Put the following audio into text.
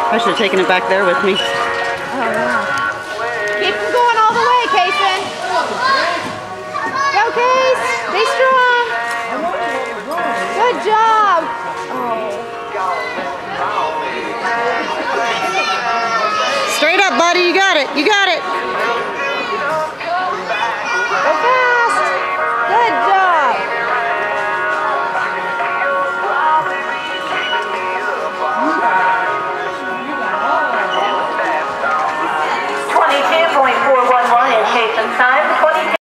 I should have taken it back there with me. Oh, yeah. Keep them going all the way, Kaysen. Go, Case. Be strong. Good job. Straight up, buddy. You got it. You got it. Go fast.